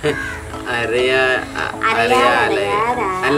അല്ല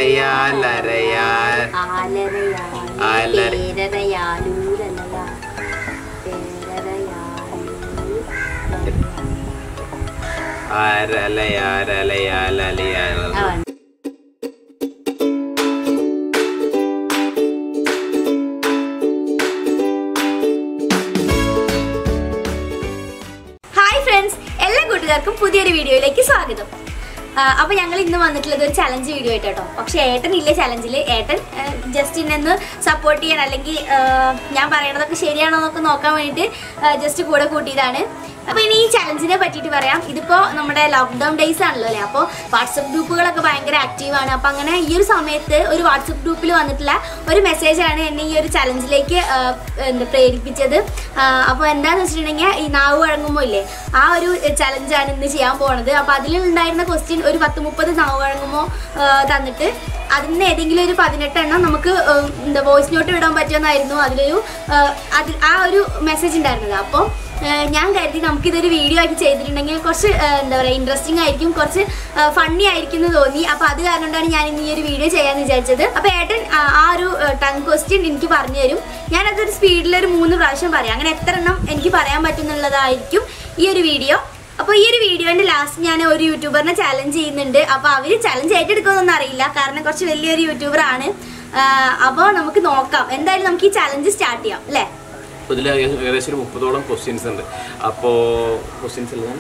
എല്ലാവർക്കും പുതിയൊരു വീഡിയോയിലേക്ക് സ്വാഗതം. അപ്പോൾ ഞങ്ങൾ ഇന്ന് വന്നിട്ടുള്ളത് ഒരു ചലഞ്ച് വീഡിയോ ആയിട്ടോ. പക്ഷെ ഏട്ടൻ ഇല്ല ചലഞ്ചിൽ. ഏട്ടൻ ജസ്റ്റ് ഇന്നൊന്ന് സപ്പോർട്ട് ചെയ്യാൻ, അല്ലെങ്കിൽ ഞാൻ പറയണതൊക്കെ ശരിയാണോ എന്നൊക്കെ നോക്കാൻ വേണ്ടിയിട്ട് ജസ്റ്റ് കൂടെ കൂട്ടിയതാണ്. അപ്പോൾ ഇനി ഈ ചലഞ്ചിനെ പറ്റിയിട്ട് പറയാം. ഇതിപ്പോൾ നമ്മുടെ ലോക്ക്ഡൗൺ ഡേയ്സ് ആണല്ലോ അല്ലേ. അപ്പോൾ വാട്സപ്പ് ഗ്രൂപ്പുകളൊക്കെ ഭയങ്കര ആക്റ്റീവാണ്. അപ്പോൾ അങ്ങനെ ഈ ഒരു സമയത്ത് ഒരു വാട്സപ്പ് ഗ്രൂപ്പിൽ വന്നിട്ടുള്ള ഒരു മെസ്സേജാണ് എന്നെ ഈ ഒരു ചലഞ്ചിലേക്ക് പ്രേരിപ്പിച്ചത്. അപ്പോൾ എന്താണെന്ന് വെച്ചിട്ടുണ്ടെങ്കിൽ ഈ നാവ് വഴങ്ങുമ്പോൾ ഇല്ലേ, ആ ഒരു ചലഞ്ചാണ് ഇന്ന് ചെയ്യാൻ പോണത്. അപ്പോൾ അതിലുണ്ടായിരുന്ന ക്വസ്റ്റ്യൻ ഒരു 10-30 നാവ് വഴങ്ങുമ്പോൾ തന്നിട്ട് അതിന് ഏതെങ്കിലും ഒരു 18 എണ്ണം നമുക്ക് വോയിസ് നോട്ട് വിടാൻ പറ്റുമെന്നായിരുന്നു ആ ഒരു മെസ്സേജ് ഉണ്ടായിരുന്നത്. അപ്പോൾ ഞാൻ കരുതി നമുക്കിതൊരു വീഡിയോ ആക്കി ചെയ്തിട്ടുണ്ടെങ്കിൽ കുറച്ച് എന്താ പറയുക ഇൻട്രസ്റ്റിംഗ് ആയിരിക്കും, കുറച്ച് ഫണ്ണി ആയിരിക്കും എന്ന് തോന്നി. അപ്പോൾ അത് കാരണം കൊണ്ടാണ് ഞാൻ ഇന്ന് ഈ ഒരു വീഡിയോ ചെയ്യാമെന്ന് വിചാരിച്ചത്. അപ്പോൾ ഏട്ടൻ ആ ഒരു ടങ് ക്വസ്റ്റ്യൻ എനിക്ക് പറഞ്ഞു തരും. ഞാനതൊരു സ്പീഡിലൊരു 3 പ്രാവശ്യം പറയാം. അങ്ങനെ എത്ര എണ്ണം എനിക്ക് പറയാൻ പറ്റുന്നുള്ളതായിരിക്കും ഈ ഒരു വീഡിയോ. അപ്പോൾ ഈ ഒരു വീഡിയോൻ്റെ ലാസ്റ്റ് ഞാൻ ഒരു യൂട്യൂബറിനെ ചലഞ്ച് ചെയ്യുന്നുണ്ട്. അപ്പോൾ അവർ ചലഞ്ച് ഏറ്റെടുക്കുമെന്നൊന്നും അറിയില്ല, കാരണം കുറച്ച് വലിയൊരു യൂട്യൂബറാണ്. അപ്പോൾ നമുക്ക് നോക്കാം. എന്തായാലും നമുക്ക് ഈ ചലഞ്ച് സ്റ്റാർട്ട് ചെയ്യാം അല്ലേ. ഇതിൽ ഏകദേശം 30ഓളം ക്വസ്റ്റ്യൻസ് ഉണ്ട്. അപ്പോൾ ക്വസ്റ്റ്യൻസ് എല്ലാം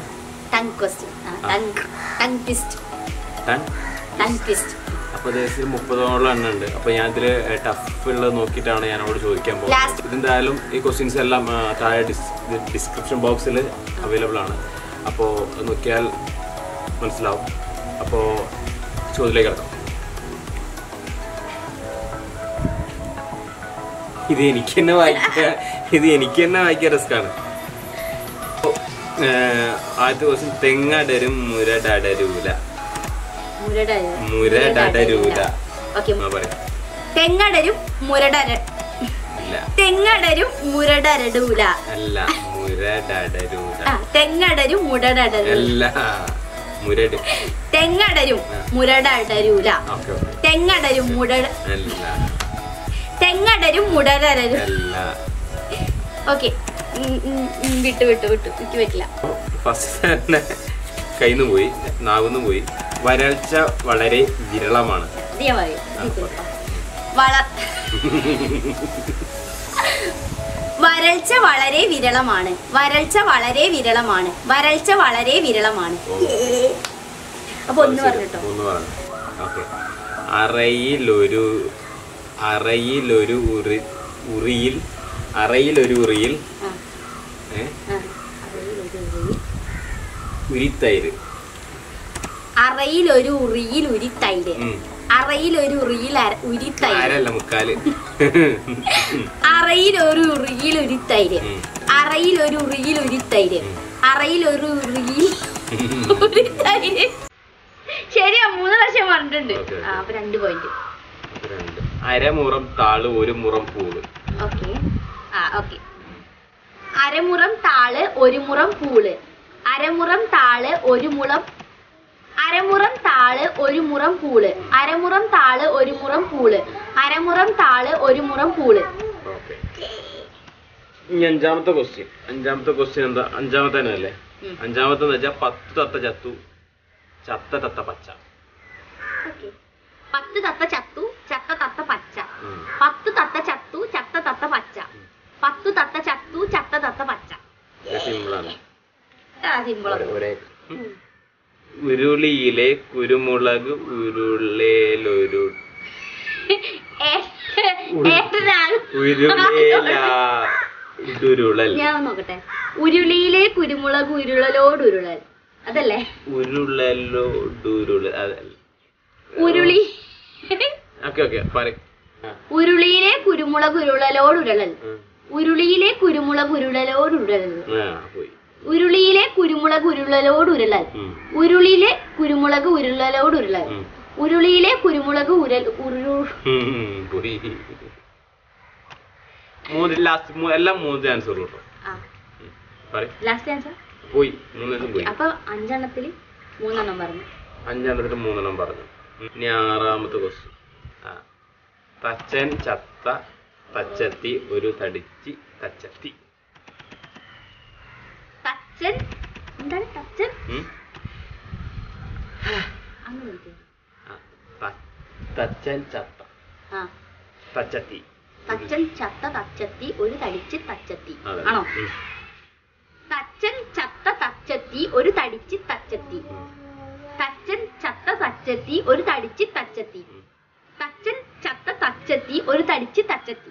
അപ്പോൾ ഏകദേശം 30ഓളം എണ്ണം ഉണ്ട്. അപ്പോൾ ഞാൻ ഇതിൽ ടഫ് ഉള്ളത് നോക്കിയിട്ടാണ് ഞാനോട് ചോദിക്കാൻ പോകുന്നത്. ഇതെന്തായാലും ഈ ക്വസ്റ്റ്യൻസ് എല്ലാം താഴെ ഡിസ്ക്രിപ്ഷൻ ബോക്സിൽ അവൈലബിൾ ആണ്. അപ്പോൾ നോക്കിയാൽ മനസ്സിലാവും. അപ്പോൾ ചോദ്യത്തിലേക്ക് കിടക്കാം. ഇത് എനിക്ക് തന്നെ വായിക്കാൻ റിസ്ക്കാണ്. ആദ്യത്തെ ക്വസ്റ്റ്യൻ തെങ്ങടരും മുരടരൂല. തെങ്ങടരും മുരടരൂല അല്ല, മുരടരൂല. തെങ്ങടരും മുരടരൂല. തെങ്ങടരും മുരടരൂല. തെങ്ങടരും മുടരരും. ഓക്കെ, വിട്ടു എനിക്ക് പറ്റില്ല. ഫസ്റ്റ് തന്നെ കയ്യിന്ന് പോയി, നാവുന്ന് പോയി. വരൾച്ച വളരെ വിരളമാണ്. വരൾച്ച വളരെ വിരളമാണ്. അപ്പൊ ഒന്ന് പറഞ്ഞിട്ടോ. അറയിലൊരു ഉറിയിൽ ഉരിത്തൈര്. അറയിലൊരു ഉറിയിൽ ഉരിത്തൈര്. അറയിലൊരു ഉറിയിൽ ഉരിത്തൈര്. അറയിലൊരു ഉറിയിൽ ഉരിത്തൈര്. അറയിലൊരു ഉറിയിൽ ഉരിത്തൈര്. അറയിലൊരു ഉറിയിൽ ഉരിത്തൈര്. ശരിയാ, 3 വർഷം പറഞ്ഞിട്ടുണ്ട്. അപ്പൊ 2 പോയിന്റ്. അരമുറം താള് ഒരു മുറം പൂള്. അരമുറം താള് ഒരു മുറം പൂള്. അരമുറം താള് ഒരു മുറം പൂള്. അരമുറം താള് ഒരു മുറം പൂള്. അരമുറം താള് ഒരു മുറം പൂള്. അഞ്ചാമത്തെ ക്വസ്റ്റ്യൻ എന്താ? അഞ്ചാമത്തെ തന്നെ അല്ലേ? അഞ്ചാമത്തെ എന്ന് വെച്ചാൽ 10 തത്ത ചത്തു, ചത്ത തത്ത പച്ച. 10 തത്ത ചത്തു, ചത്ത തത്ത പച്ച. 10 തത്ത ചത്തു, ചത്ത തത്ത പച്ച. 10 തത്ത ചത്തു, ചത്ത തത്ത പച്ച. സിമ്പിളാണ്. ഉരുളിയിലെ കുരുമുളക് ഉരുളേലൊരു ഞാൻ നോക്കട്ടെ. ഉരുളിയിലെ കുരുമുളക് ഉരുളലോടുരുളൽ, അതല്ലേ? ഉരുളലോടുരുളൽ അതല്ല. ഉരുളിയിലെ കുരുമുളക് ഉരുളലോടുരുളൽ. ഉരുളിയിലെ കുരുമുളക് ഉരുളലോടുരുളൽ. ഉരുളിയിലെ കുരുമുളക് ഉരുളലോടുരുളൽ. ഉരുളിയിലെ കുരുമുളക് ഉരുളലോടുരുളൽ. ഉരുളിയിലെ കുരുമുളക് എല്ലാം 3 ആൻസർ. ലാസ്റ്റ് ആൻസർ പോയി. 3 പോയി. അപ്പൊ 5 എണ്ണത്തില് 3 പറഞ്ഞു. 5 3 പറഞ്ഞു. ഇനി 6ാമത്തെ ക്വസ്റ്റ്യൻ. തച്ചൻ ചത്ത തച്ചത്തി ഒരു തടിച്ചി തച്ചത്തി. തച്ചൻ എന്താണ് തച്ചൻ? തച്ചൻ ചത്ത തച്ചത്തി. തച്ചൻ ചത്ത തച്ചത്തി ഒരു തടിച്ച് തച്ചത്തി ആണോ? തച്ചൻ ചത്ത തച്ചത്തി ഒരു തടിച്ച് തച്ചത്തി. തച്ചൻ ചത്ത തച്ചത്തി ഒരു തടിച്ച് തച്ചത്തി. തച്ചൻ ചത്ത തച്ചത്തി ഒരു തടിച്ച് തച്ചത്തി.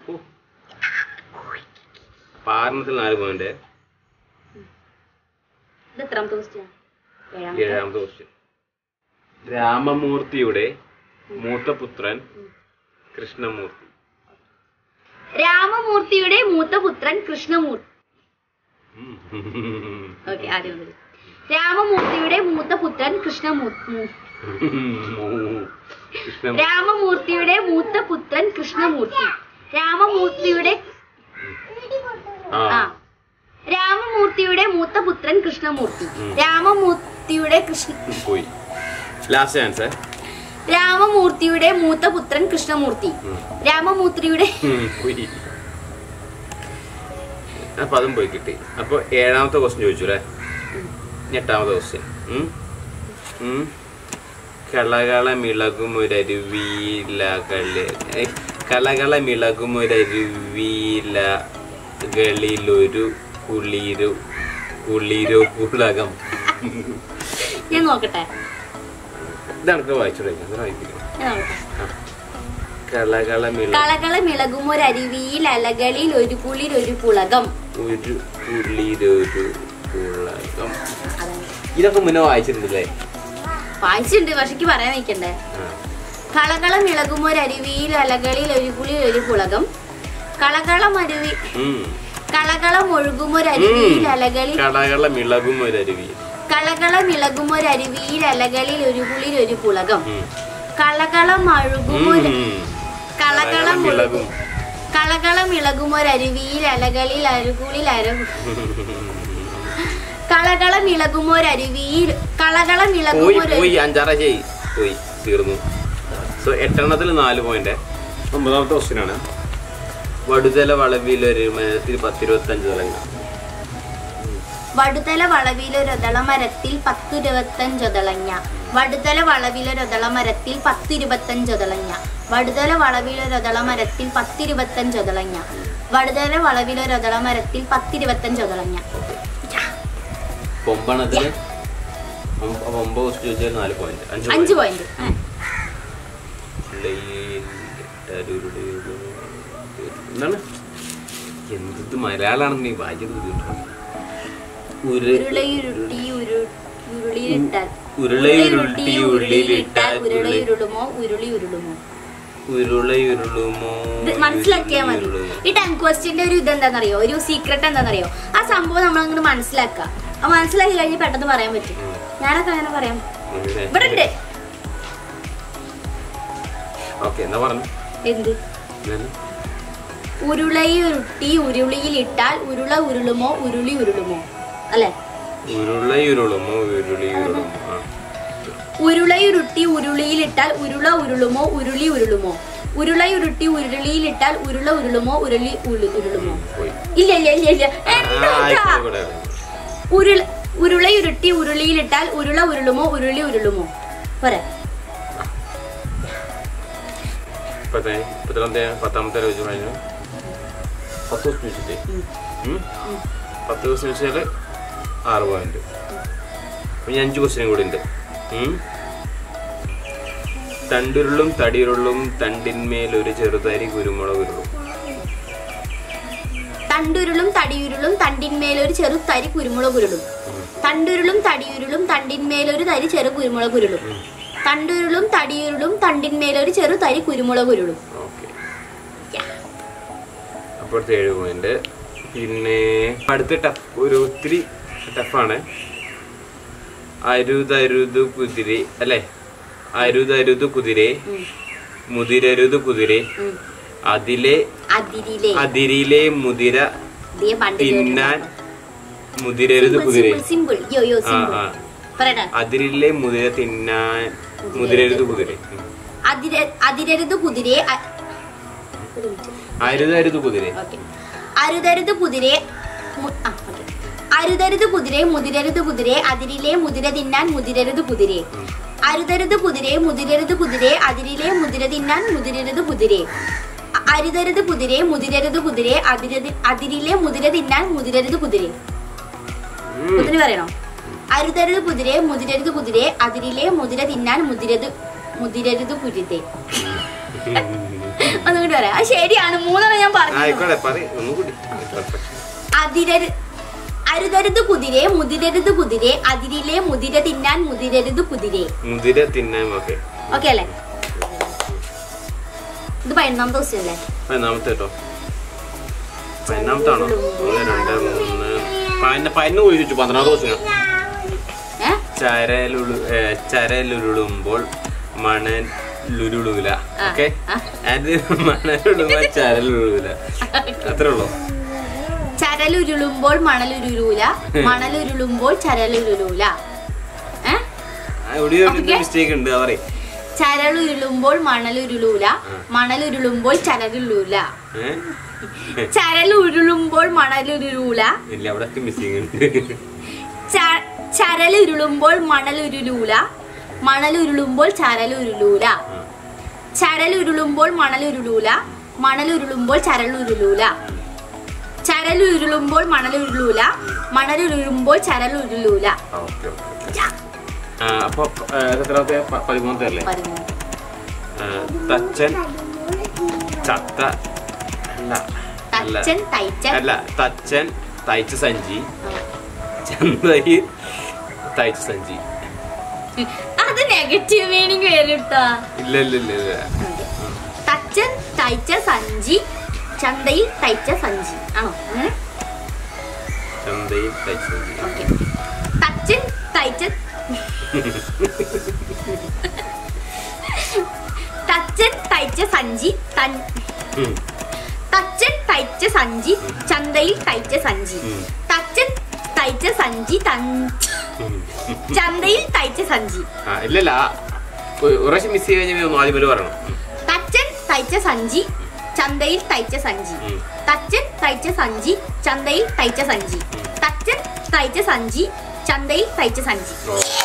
പാരണത്തിൽ 4 പോയിന്റ്. ഇത് എത്രാമത്തെ ക്വസ്റ്റ്യൻ? 7ാമത്തെ ക്വസ്റ്റ്യൻ. രാമമൂർത്തിയുടെ മൂത്തപുത്രൻ കൃഷ്ണമൂർത്തി. രാമമൂർത്തിയുടെ മൂത്തപുത്രൻ കൃഷ്ണമൂർത്തി. ഓക്കെ, ആദ്യം മുതൽ. രാമമൂർത്തിയുടെ മൂത്തപുത്രൻ കൃഷ്ണമൂർത്തി. രാമമൂർത്തിയുടെ മൂത്തപുത്രൻ കൃഷ്ണമൂർത്തി. രാമമൂർത്തിയുടെ രാമമൂർത്തിയുടെ മൂത്തപുത്രൻ കൃഷ്ണമൂർത്തി. രാമമൂർത്തിയുടെ പോയി. Last answer. രാമമൂർത്തിയുടെ മൂത്തപുത്രൻ കൃഷ്ണമൂർത്തി. രാമമൂർത്തിയുടെ അപ്പൊ അതും പോയി കിട്ടി. അപ്പൊ 7ാമത്തെ ക്വസ്റ്റ്യൻ ചോദിച്ചു അല്ലേ? 8ാമത്തെ ക്വസ്റ്റ്യൻ. കളകളമിളകുമൊരരുവിലകളിലൊരു കുളിരോ പുളകം. ഞാൻ നോക്കട്ടെ. ഇതാണ് വായിച്ചു. കളകളമിളകുമൊരരുവിയിൽ അലകളിൽ ഒരു കുളിരൊരു പുളകം. ഒരു കുളിരൊരു പുളകം. ഇതൊക്കെ മുന്നേ വായിച്ചിട്ടുണ്ടല്ലേ? വായിച്ചിട്ടുണ്ട്, പക്ഷെ പറയാൻ വയ്ക്കണ്ടേ. കളകളമിളകുമൊരരുവിയിൽ അലകളിൽ ഒരു കുളിരൊരു പുളകം. കളകളമൊഴുകുമൊരരുവിയിൽ അലകളിൽ കളകളമിളകുമൊരരുവിയിൽ അലകളിൽ ഒരു കുളിരൊരു പുളകം. കളകളമിളകുമൊരരുവിയിൽ അലകളിൽ തീർന്നു. So 8 4 point. 9ാമത്തെ ക്വസ്റ്റ്യൻ ആണ്. വടുതല വളവിലൊരു മരത്തിൽ 10-25 തലങ്ങ. വടുതല വളവിലൊരൊതള മരത്തിൽ 10-25 ഒതളങ്ങ. വടുതല വളവിലൊരൊതള മരത്തിൽ 10-25 ഒതളങ്ങ. വടുതല വളവിലൊരൊതള മരത്തിൽ 10-25 ഒതളങ്ങ. വടുതല വളവിലൊരൊതള മരത്തിൽ 10-25 ഒതളങ്ങ. 9 4 പോയിന്റ്. 5 പോയിന്റ്. എന്താണ്? എന്ത് മലയാളാണെന്ന് നീ വായിച്ചത്? ഉരുളയുരുട്ടി ഉരുളിയിലിട്ടാൽ ഉരുളയുരുളുമോ ഉരുളി ഉരുളുമോ? മനസ്സിലാക്കിയാ മതി. ഈ 10 ക്വസ്റ്റ്യന്റെ ഒരു ഇതെന്താണെന്നറിയോ? ഒരു സീക്രട്ട് എന്താണെന്നറിയോ? ആ സംഭവം നമ്മളങ്ങോട്ട് മനസ്സിലാക്കുക. ആ മനസ്സിലാക്കി കഴിഞ്ഞ് പെട്ടെന്ന് പറയാൻ പറ്റും. ഞാനൊക്കെ അങ്ങനെ പറയാം. ഇവിടെ ഉണ്ട്. എന്ത്? ഉരുളയുരുട്ടി ഉരുളിയിലിട്ടാൽ ഉരുള ഉരുളുമോ ഉരുളി ഉരുളുമോ? അല്ലെ? ഉരുളയുരുട്ടി ഉരുളിയിലിട്ടാൽ ഉരുള ഉരുളുമോ ഉരുളി ഉരുളുമോ? ഉരുളയുരുട്ടി ഉരുളിയിലിട്ടാൽ ഉരുള ഉരുളുമോ ഉരുളി ഉരുളുമോ? ഇല്ല. ഉരുളയുരുട്ടി ഉരുളിയിലിട്ടാൽ ഉരുള ഉരുളുമോ ഉരുളി ഉരുളുമോ? പോരെ. 10ാമത്തെ ചോദിച്ചു കഴിഞ്ഞു. 10 ദിവസം ചോദിച്ചിട്ടേ 10 ദിവസം ചോദിച്ചാൽ 6 പോയിന്റ്. ഇനി 5 ക്വസ്റ്റ്യനും കൂടി ഉണ്ട്. തണ്ടുരുളും തടിയുരുളും തണ്ടിന്മേലൊരു ചെറുതരി കുരുമുളക് ഉരുളും. തണ്ടുരുളും തടിയുരുളും തണ്ടിന്മേലൊരു ചെറു തരി കുരുമുളക് ഉരുളും. തണ്ടുരുളും തടിയുരുളും തണ്ടിന്മേലൊരു തരി ചെറു കുരുമുളക് ഉരുളും. തണ്ടുരുളും തടിയുരുളും തണ്ടിന്മേലൊരു ചെറു തരി കുരുമുളക് ഉരുളും. അപ്പോഴത്തെ 7 പോയിന്റ്. പിന്നെ അടുത്ത ഒരു ഒത്തിരി ടഫാണ്. അരുതരുതു കുതിരെ അല്ലെ? അരുതരുതു കുതിരെ മുതിരരുതു കുതിരെ അതിരിലെ മുതിര തിന്നാൻ മുതിരരുത് കുതിരെ. അതിരിലെ മുതിര തിന്നാൻ മുതിരരുത് കുതിര. അതിരരുത് കുതിരെ അരുതരുത് കുതിര. അരുതരുത് കുതിരെ അരുതരുത് കുതിരെ മുതിരരുത് കുതിരെ അതിരിലെ മുതിര തിന്നാൻ മുതിരരുത് കുതിരെ. അരുതരുത് കുതിരെ മുതിരരുത് കുതിരെ അതിരിലെ മുതിര തിന്നാൻ മുതിരരുത് കുതിരെ. അരുതരുത് കുതിരെ മുതിരരുത് കുതിരെ അതിരിലെ മുതിര തിന്നാൻ മുതിരരുത് കുതിരെ. കുതിര പറയണോ? അരുതരുത് കുതിരെ മുതിരരുത് കുതിരെ അതിരിലെ മുതിര തിന്നാൻ മുതിരരുത് കുതിരെ. ഒന്നുകൂടി പറയാം. അത് ശരിയാണ്. മൂന്നെണ്ണം ഞാൻ പറഞ്ഞു. അരുതരുത് കുതിരെ മുതിരരുത് കുതിരെ അതിരിലെ മുതിര തിന്നാൻ മുതിരരുത് കുതിരെ. ഓക്കെ അല്ലേ? ഇത് 11ാമത്തെ ക്വസ്റ്റ്യൻ അല്ലേ? 11ാമത്തെ കേട്ടോ. 11ാമത്താണോ? 15ാമത്തെ ക്വസ്റ്റ്യൻ. ചരലുരുളുമ്പോൾ മണലുരുളൂല. ഓക്കെ, മണലുരുളുമ്പോൾ ചരലുരുളൂല. അത്രേ ഉള്ളൂ. ചരലുരുളുമ്പോൾ മണലുരുളൂല, മണലുരുളുമ്പോൾ ചരലുരുളൂല. മിസ്റ്റേക്ക് ഉണ്ട്. പറയും ചരലുരുളുമ്പോൾ മണലുരുളൂല, മണലുരുളുമ്പോൾ ചരലുരുളൂല. ചരലുരുളുമ്പോൾ മണലുരുളൂല. ഇല്ല, അവിടെ മിസ്സിംഗ് ഉണ്ട്. ചരലുരുളുമ്പോൾ മണലുരുളൂല, മണലുരുളുമ്പോൾ ചരലുരുളൂല. ചരലുരുളുമ്പോൾ മണലുരുളൂല, മണലുരുളുമ്പോൾ ചരലുരുളൂല. ചരലുരുളുമ്പോൾ മണലുരുളൂല, മണലുരുളുമ്പോൾ ചരലുരുളൂല. അപ്പൊ എത്രാമത്തെ? 13ാമത്തെ അല്ലേ? തച്ചൻ ചത്ത അല്ല, തച്ചൻ തയ്ച്ച സഞ്ചി ചന്തയിൽ തയ്ച്ച സഞ്ചി. അത് നെഗറ്റീവ് മീനിങ് വരൂട്ടാ. ഇല്ല ഇല്ല ഇല്ല. തച്ചൻ തയ്ച്ച സഞ്ചി ചന്തയിൽ തയ്ച്ച സഞ്ചി ആണോ? അങ്ങനെ ചന്തയിൽ തയ്ച്ച സഞ്ചി. ഓക്കെ. തച്ചൻ തയ്ച്ച തച്ചൻ തയ്ച്ച സഞ്ചി തച്ചൻ തയ്ച്ച സഞ്ചി ചന്തയിൽ തയ്ച്ച സഞ്ചി. തച്ചൻ തയ്ച്ച സഞ്ചി ചന്തയിൽ തയ്ച്ച സഞ്ചി. ഇല്ലല്ല, ഒരു പ്രാവശ്യം മിസ് ചെയ്ത് ആദ്യം പറയണം. തച്ചൻ തയ്ച്ച സഞ്ചി ചന്തയിൽ തയ്ച്ച സഞ്ചി. തച്ചൻ തയ്ച്ച സഞ്ചി ചന്തയിൽ തയ്ച്ച സഞ്ചി. തച്ചൻ തയ്ച്ച സഞ്ചി ചന്തയിൽ തയ്ച്ച സഞ്ചി.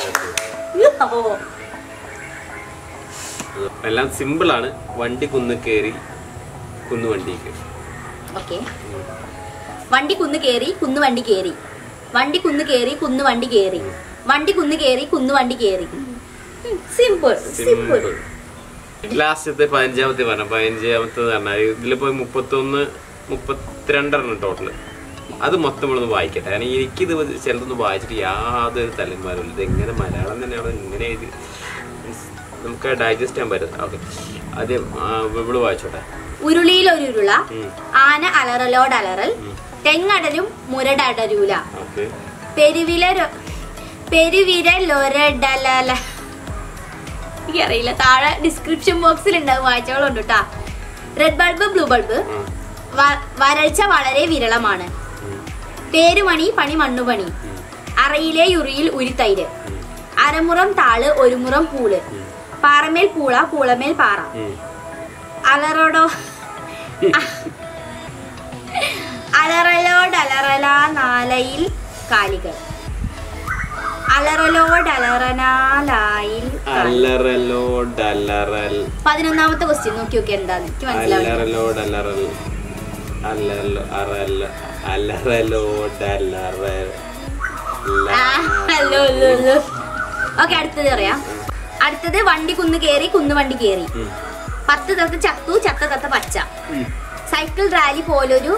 എല്ലാം സിമ്പിൾ ആണ്. വണ്ടി കുന്ന് കയറി കുന്നു വണ്ടി കയറി. ഓക്കെ. വണ്ടി കുന്ന് കയറി കുന്നു വണ്ടി കയറി. വണ്ടി കുന്ന് കയറി കുന്നു വണ്ടി കയറി. വണ്ടി കുന്ന് കയറി കുന്നു വണ്ടി കയറി. Simple simple. ലാസ്റ്റത്തെ 15ാമത്തെ പറഞ്ഞ 15ാമത്തെ പറഞ്ഞാൽ ഇതിലിപ്പോ 32 ടോട്ടല്. അത് മൊത്തം ഒന്ന് വായിക്കട്ടെ. കാരണം എനിക്കിത് ചിലതൊന്നും വായിച്ചിട്ട് യാതൊരു തലമാരും. ഇത് എങ്ങനെ മലയാളം തന്നെയാണ് ഇങ്ങനെ എഴുതി നമുക്ക് ഡൈജസ്റ്റ് ചെയ്യാൻ പറ്റും. ഓക്കെ, ആദ്യം ഇവിടെ വായിച്ചോട്ടെ. ഉരുളിയിൽ ഒരു ഉരുള, ആന അലറലോടലറൽ, തെങ്ങടരും മുരടടരൂല, പെരുവിരലൊരടലല. എനിക്കറിയില്ല, താഴെ ഡിസ്ക്രിപ്ഷൻ ബോക്സിൽ ഉണ്ടാവും, വായിച്ചോളുണ്ട് കേട്ടാ. റെഡ് ബൾബ് ബ്ലൂ ബൾബ്, വരൾച്ച വളരെ വിരളമാണ്, പേരുമണി പണി മണ്ണുപണി, അറയിലെ യുറിയിൽ ഉരിത്തൈര്, അരമുറം താള് ഒരു മുറം പൂള്, പാറമേൽ പൂള പൂളമേൽ പാറ, അലറലോടലറല നാലയിൽ കാലികൾ, അലറലോടലറനാലായിൽ. 11ാമത്തെ ക്വസ്റ്റ്യൻ നോക്കി നോക്കി എന്താന്ന് എനിക്ക് മനസ്സിലാവില്ല. ഓക്കെ, അടുത്തത് പറയാം. അടുത്തത് വണ്ടി കുന്ന് കേറി കുന്നു വണ്ടി കേറി, 10 തത്ത ചത്തു ചത്ത തത്ത പച്ച, സൈക്കിൾ റാലി പോലൊരു,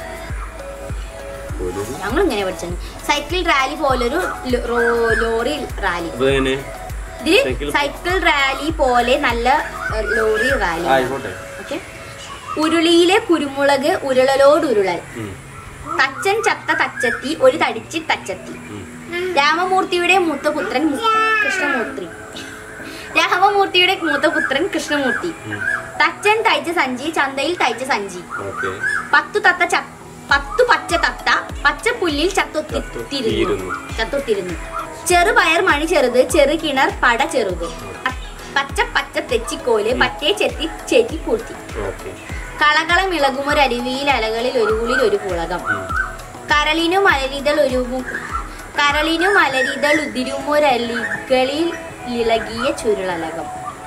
ഞങ്ങൾ ഇങ്ങനെ പഠിച്ചാണ്, സൈക്കിൾ റാലി പോലൊരു ലോറി റാലി. ഇതില് സൈക്കിൾ റാലി പോലെ നല്ല ലോറി റാലി. ഓക്കെ. ഉരുളിയിലെ കുരുമുളക് ഉരുളലോടുരുളൽ, തച്ചൻ ചത്ത തച്ചത്തി ഒരു തടിച്ച് തച്ചത്തി, രാമമൂർത്തിയുടെ മൂത്തപുത്രൻ കൃഷ്ണമൂർത്തി, രാമമൂർത്തിയുടെ മൂത്തപുത്രൻ കൃഷ്ണമൂർത്തി, തച്ചൻ തയ്ച്ച സഞ്ചി ചന്തയിൽ തയ്ച്ച സഞ്ചി, 10 പച്ച തത്ത പച്ചപ്പുല്ലിൽ ചത്തൊത്തിരുന്നു, ചെറുപയർ മണി ചെറുത്, ചെറുകിണർ പട ചെറുത്, പച്ച പച്ച തെച്ചിക്കോല് പറ്റേ ചെത്തി ചേറ്റി പൂഴ്ത്തി, കളകളം ഇളകുമൊരരുവിയിൽ അലകളിൽ ഒരു കുളിൽ ഒരു പുളകം, കരളിനു മലരിതൾ ഉതിരുമൊരലികളിൽ ഇളകിയ ചുരുളലകം,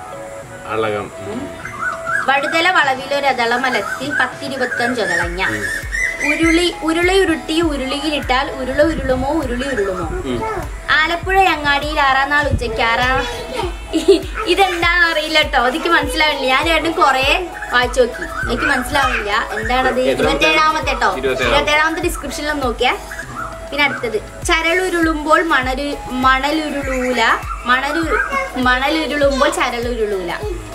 വടുതല വളവിലൊരതളമലത്തിൽ 10-25 ഒതളഞ്ഞ, ഉരുളി ഉരുളിയിലിട്ടാൽ ഉരുളുമോ ഉരുളി ഉരുളുമോ, ആലപ്പുഴ അങ്ങാടിയിൽ 6-ാം നാൾ ഉച്ചയ്ക്ക് ഇതെന്താന്ന് അറിയില്ല കേട്ടോ, എനിക്ക് മനസ്സിലാവില്ല. ഞാൻ രണ്ടും കൊറേ വായിച്ചു നോക്കി, എനിക്ക് മനസ്സിലാവില്ല എന്താണത്. 27-ാമത്തെ ഡിസ്ക്രിപ്ഷനിലും നോക്കിയാ. പിന്നെ അടുത്തത് ചരളുരുളുമ്പോൾ മണലുരുളുമ്പോൾ ചരളുരുളൂല.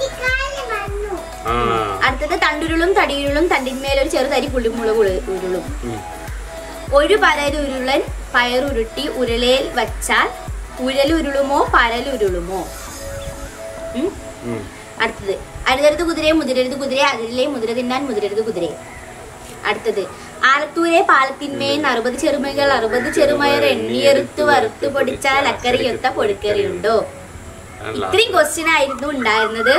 അടുത്തത് തണ്ടുരുളും തടിയുരുളും തണ്ടിന്മേലൊരു ചെറുതരി പുളിമുളക് ഉരുളും. ഒരു പരലുരുളൻ പയറുരുട്ടി ഉരുളയിൽ വച്ചാൽ ഉരലുരുളുമോ പരലുരുളുമോ. അടുത്തത് അരുതരുത് കുതിരയെ മുതിരരുത് കുതിരയെ അതിലെ മുതിര തിന്നാൻ മുതിരരുത് കുതിരയെ. അടുത്തത് ആലത്തൂരെ പാലത്തിന്മേൽ 60 ചെറുമകൾ 60 ചെറുമയർ എണ്ണിയെറുത്ത് വറുത്ത് പൊടിച്ചാൽ അക്കറിയൊത്ത പൊടിക്കറിയുണ്ടോ. ഇത്രയും ക്വസ്റ്റ്യൻ ആയിരുന്നു ഉണ്ടായിരുന്നത്.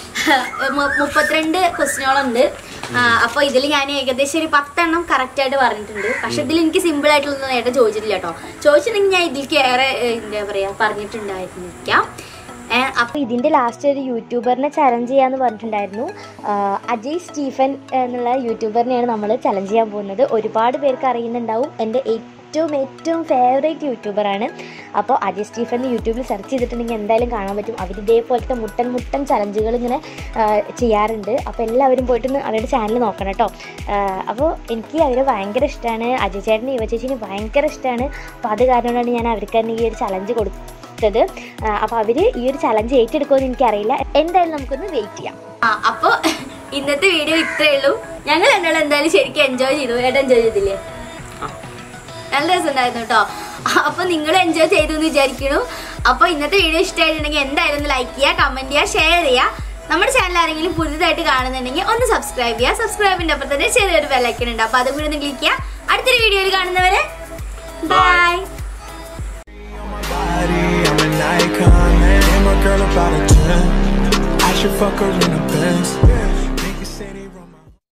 32 ക്വസ്റ്റ്യനുകളുണ്ട്. അപ്പൊ ഇതിൽ ഞാൻ ഏകദേശം ഒരു 10 എണ്ണം കറക്റ്റ് ആയിട്ട് പറഞ്ഞിട്ടുണ്ട്. പക്ഷെ ഇതിൽ എനിക്ക് സിമ്പിൾ ആയിട്ടുള്ളതൊന്നും നേരത്തെ ചോദിച്ചിട്ടില്ല കേട്ടോ. ചോദിച്ചിട്ടുണ്ടെങ്കിൽ ഞാൻ ഇതിലേക്ക് ഏറെ എന്താ പറയാ പറഞ്ഞിട്ടുണ്ടായിരിക്കാം. അപ്പോൾ ഇതിൻ്റെ ലാസ്റ്റ് ഒരു യൂട്യൂബറിനെ ചലഞ്ച് ചെയ്യാമെന്ന് പറഞ്ഞിട്ടുണ്ടായിരുന്നു. അജയ് സ്റ്റീഫൻ എന്നുള്ള യൂട്യൂബറിനെയാണ് നമ്മൾ ചലഞ്ച് ചെയ്യാൻ പോകുന്നത്. ഒരുപാട് പേർക്ക് അറിയുന്നുണ്ടാവും. എൻ്റെ ഏറ്റവും ഫേവറേറ്റ് യൂട്യൂബറാണ്. അപ്പോൾ അജയ് സ്റ്റീഫൻ യൂട്യൂബിൽ സെർച്ച് ചെയ്തിട്ടുണ്ടെങ്കിൽ എന്തായാലും കാണാൻ പറ്റും. അവർ ഇതേപോലത്തെ മുട്ടൻ ചലഞ്ചുകൾ ഇങ്ങനെ ചെയ്യാറുണ്ട്. അപ്പോൾ എല്ലാവരും പോയിട്ട് അവരുടെ ചാനൽ നോക്കണം കേട്ടോ. അപ്പോൾ എനിക്ക് അവരെ ഭയങ്കര ഇഷ്ടമാണ്. അജയ് ചേട്ടന് യുവ ചേച്ചിന് ഭയങ്കര ഇഷ്ടമാണ്. അപ്പോൾ അത് കാരണമാണ് ഞാൻ അവർക്ക് തന്നെ ഈ ഒരു ചലഞ്ച് കൊടുത്തത്. അപ്പോൾ അവർ ഈ ഒരു ചലഞ്ച് ഏറ്റെടുക്കുമെന്ന് എനിക്കറിയില്ല. എന്തായാലും നമുക്കൊന്ന് വെയിറ്റ് ചെയ്യാം. അപ്പോൾ ഇന്നത്തെ വീഡിയോ ഇത്രയേ ഉള്ളൂ. ഞങ്ങൾ രണ്ടാളും എന്തായാലും ശരിക്കും എൻജോയ് ചെയ്തു. എൻജോയ് ചെയ്തില്ലേ? നല്ല രസം ഉണ്ടായിരുന്നു കേട്ടോ. അപ്പൊ നിങ്ങൾ എൻജോയ് ചെയ്തു എന്ന് വിചാരിക്കുന്നു. അപ്പൊ ഇന്നത്തെ വീഡിയോ ഇഷ്ടമായിട്ടുണ്ടെങ്കിൽ എന്തായാലും ഒന്ന് ലൈക്ക് ചെയ്യുക, കമന്റ് ചെയ്യുക, ഷെയർ ചെയ്യുക. നമ്മുടെ ചാനൽ ആരെങ്കിലും പുതിയതായിട്ട് കാണുന്നുണ്ടെങ്കിൽ ഒന്ന് സബ്സ്ക്രൈബ് ചെയ്യുക. സബ്സ്ക്രൈബിന്റെ അപ്പുറത്ത് തന്നെ ചെറിയൊരു ബെല്ലൈക്കൺ ഉണ്ട്. അപ്പൊ അതും കൂടി ഒന്ന് ക്ലിക്ക് ചെയ്യുക. അടുത്തൊരു വീഡിയോയിൽ കാണുന്നവരെ bye. I should fuck her in a Benz.